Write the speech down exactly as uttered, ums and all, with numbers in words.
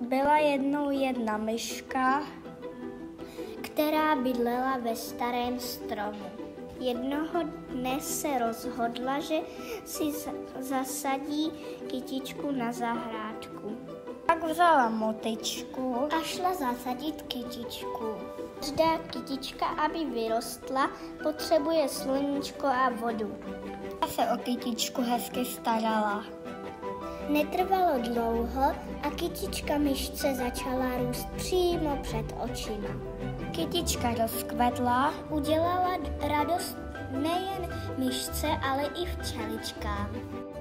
Byla jednou jedna myška, která bydlela ve starém stromu. Jednoho dne se rozhodla, že si zasadí kytičku na zahrádku. Tak vzala motyčku A šla zasadit kytičku. Každá kytička, aby vyrostla, potřebuje sluníčko a vodu. a se o kytičku hezky starala. Netrvalo dlouho a kytička myšce začala růst přímo před očima. Kytička rozkvetla, Udělala radost nejen myšce, ale i včeličkám.